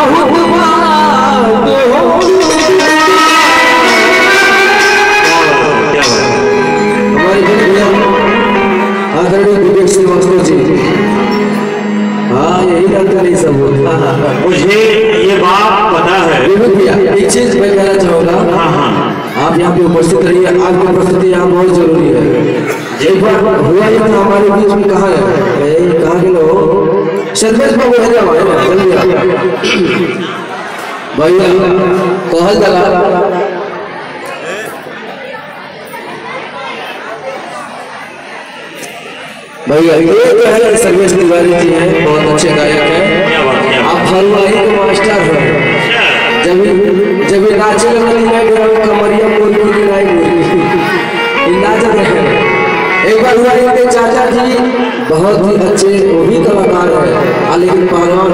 बहुत बात हो। हमारे भैया आदरणीय विवेक श्रीवास्तव जी, हाँ यही लगता नहीं सब होता। मुझे ये बात पता है। एक चीज मैं कहना चाहूँगा, आप यहाँ पे उपस्थित रहिए, आपकी उपस्थिति यहाँ बहुत जरूरी है। एक बार हुआ ये तो हमारे बीच में कहाँ है, कहाँ के लोग सर्वेश बाबू है भैया कहल दला भैया ये तो है सर्वेश तिवारी जी हैं, बहुत अच्छे गायक हैं। आप हलवाई के मास्टर हैं। जब ये नाचे लगा कमरिया बोल के नाचत है। एक बार हुआ इनके चाचा जी बहुत ही अच्छे वो भी कलाकार है, लेकिन पहलवान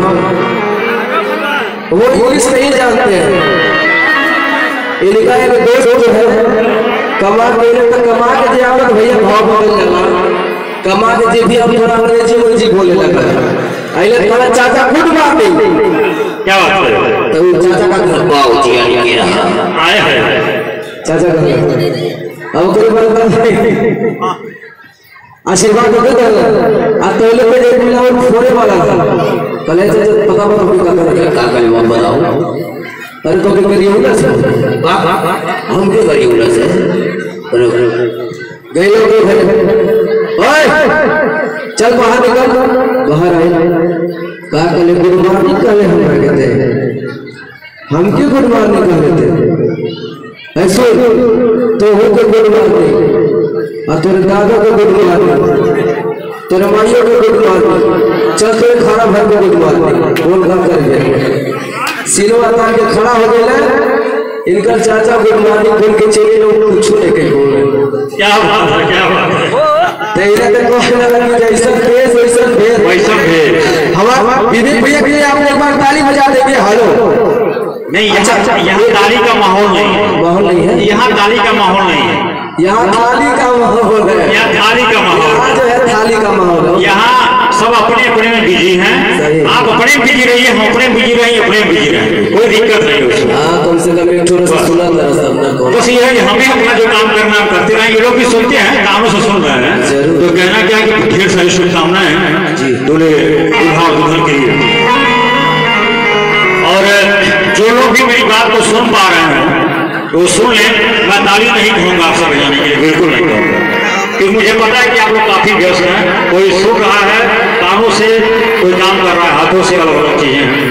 वो इंग्लिश नहीं जानते हैं। इनका एक दोस्त जो है कमा के जे आवत भैया भाव बदल जाला, कमा के जे भी अब थोड़ा अंग्रेजी बोले लगा अइले थोड़ा चाचा खुद बात क्या बात है। तो चाचा का घर बाऊ जी के रहा आए है चाचा का अब कोई बात आशीर्वाद दे दे आ तो लोग पे एक मिला और फोड़े वाला था कले से पता का कर वो बताओ। अरे तो मेरी होला से हम के करी होला से गए लोग ओए चल बाहर निकल। बाहर आए का कले गुड मॉर्निंग कले हम कहते हैं, हम क्यों गुड मॉर्निंग कहते हैं ऐसे तो हो के गुड मॉर्निंग और तेरे दादा को गुड मॉर्निंग, तेरे माइयों को गुड मॉर्निंग, चल तेरे खाना भर को गुड मॉर्निंग बोल कर करके सिलवा तार के खड़ा हो गया। इनका चाचा गुड मॉर्निंग बोल के चले लोग कुछ नहीं के बोल क्या बात है, क्या बात है। तेरे को लगा कि जैसा फेस वैसा भेद हमारा विवेक भैया के लिए आप एक बार ताली बजा देंगे। हेलो नहीं अच्छा, यहाँ ताली का माहौल नहीं है, माहौल नहीं है यहाँ ताली का माहौल नहीं है, यहाँ थाली का माहौल है, यहाँ थाली का माहौल जो है थाली का माहौल है। यहाँ सब अपने अपने में बिजी हैं, आप अपने बिजी रहिए, हम अपने बिजी रहिए, अपने बिजी रहिए, कोई दिक्कत नहीं उसमें। कम से कम एक थोड़ा सा सुना बस ये है कि हमें अपना जो काम करना करते रहें। ये लोग भी सुनते हैं, कानों से सुन रहे हैं, तो कहना क्या कि ढेर सारी शुभकामनाएं दूल्हे दुल्हा और दुल्हन के लिए। और जो लोग भी मेरी बात को सुन पा रहे हैं तो सुन लें। मैं ताली नहीं कहूँगा आपसे बजाने के लिए, बिल्कुल नहीं कहूँगा, क्योंकि मुझे पता है कि आप लोग काफी व्यस्त हैं। कोई सुन रहा है कानों से, कोई काम कर रहा है हाथों से, अलग अलग चीजें हैं।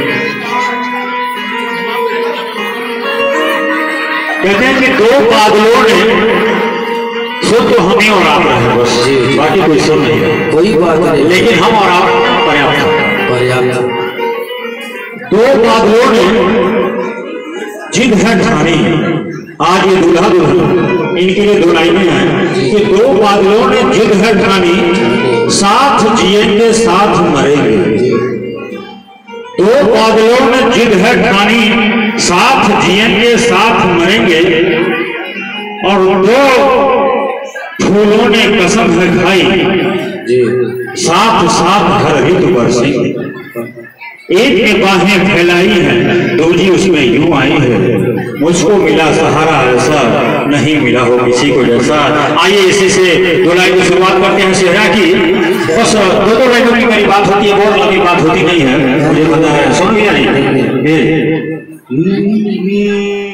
कहते हैं कि दो बादलों ने सुन तो हम ही और आप रहे बस, बाकी कोई सुन नहीं है, कोई बात नहीं, लेकिन हम और आप पर्याप्त। दो बादलों ने जिद है ठानी, आज ये दूल्हा दुल्हन इनके लिए दो लाइनें हैं कि दो बादलों ने जिद है ठानी, साथ जिएंगे साथ मरेंगे। दो बादलों ने जिद है ठानी, साथ जिएंगे साथ मरेंगे। और दो फूलों ने कसम है खाई, साथ साथ घर ही तो बरसेंगे। एक ने बाहें फैलाई हैं, दूजी उसमें यूं आई है, मुझको मिला सहारा ऐसा नहीं मिला हो किसी को जैसा। आइए इसी से दो लाइन की शुरुआत करते हैं सेहरा की। बस दो लाइनों की मेरी बात होती है, बहुत लंबी बात होती नहीं है, मुझे पता है। सुन लिया नहीं